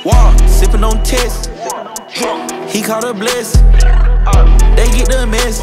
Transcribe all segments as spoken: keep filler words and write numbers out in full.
Walk, sippin' on test. He called her blessed. They get the mess.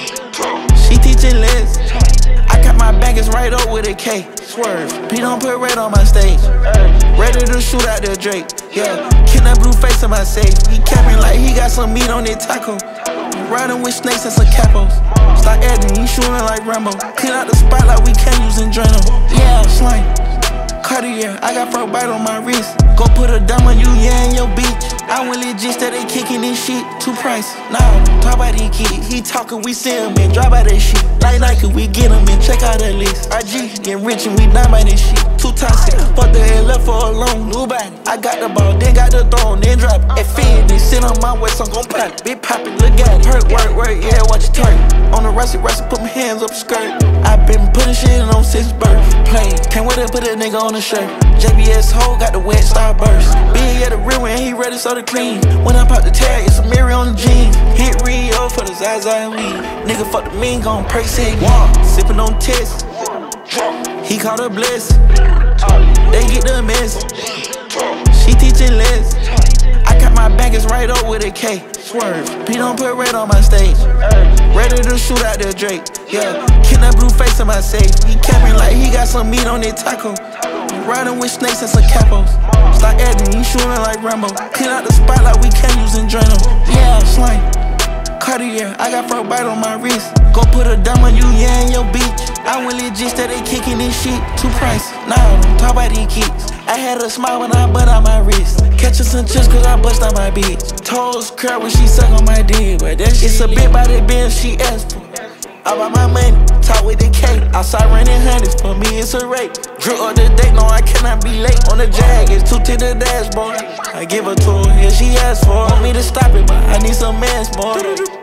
She teaching less. I got my baggage right up with a K. Swerve. P don't put red on my stage. Ready to shoot out the Drake. Yeah, kill that blue face in my safe. He capping like he got some meat on that taco. Riding with snakes and some capos. Start adding, he shooting like Rambo. Clean out the spot like we can't use Drano. Yeah, slime. Cartier, I got front bite on my wrist. Go put a dime on you, yeah, in your beach. I went legit that they kicking this shit. Two price, nah, talk about these kids. He talking, we see him and drop out that shit. Like Nike, we get him and check out that list. R G, get rich and we dime by this shit. Too toxic, fuck the head left for a long new body. I got the ball, then got the throne, then drop it. At feed, then sit on my waist, I'm gon' pop it. Big poppin', look at it. Hurt, work, work, yeah, watch it turn. On the rusty, rusty, put my hands up skirt. I been putting shit on since birth. Play, can't wait to put a nigga on the shirt. J B S hole got the wet starburst. Big at the real and he ready so to clean. When I pop the tag, it's a mirror on the jeans. Hit Rio for the Zaza and weed. Nigga fuck the mean, gon' pray say walk. Sippin' on test. He called her blessed. They get the mess. She teaching less. I got my baggage right up with a K. Swerve. P don't put red on my stage. Ready to shoot out the Drake. Yeah, kill that blue face in my safe. He capping like he got some meat on that taco. Riding with snakes and some capos. Start adding, he shooting like Rambo. Clean out the spot like we can't use Drano. Yeah, slime. Cartier, I got front bite on my wrist. Go put a dime on you, yeah, in your beach. I went legit that they kicking this shit. Two price, nah, don't talk about these kicks. I had a smile when I butt out my wrist. Catching some chips cause I bust out my bitch. Toes curl when she suck on my dick. But that shit, it's a bit by the bill she asked for. I buy my money, talk with the K. Outside running hundreds, for me it's a rape. Drew up the date, no I cannot be late. On the Jag, it's two to the dashboard. I give her to her, yeah she asked for. Want me to stop it, but I need some mans more.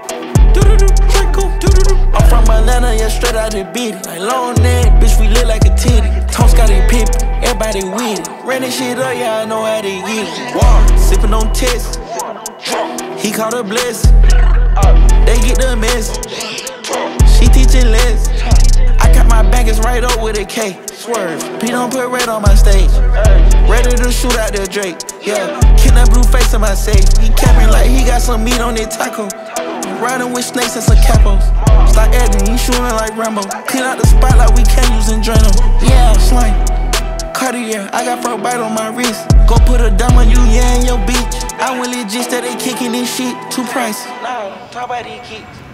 I'm from Atlanta, yeah straight out the beat it. Like long neck, bitch we look like a titty. Tom Scotty Pippen, everybody with it. Ran this shit up, yeah I know how to get it. Walk, sippin' on test. He called her blessed. They get the mess. She teaching less. I got my baggage right up with a K. Swerve. P don't put red on my stage. Ready to shoot out the Drake. Yeah, kill that blue face in my safe. He capping like he got some meat on that taco. Riding with snakes and some capos. Start adding, he shooting like Rambo. Clean out the spot like we can't use Drano. Yeah, slime. Cartier, I got front bite on my wrist. Go put a dime on you, yeah, in your beach. I went legit that they kicking this shit. Two price. Nah, talk about these kicks.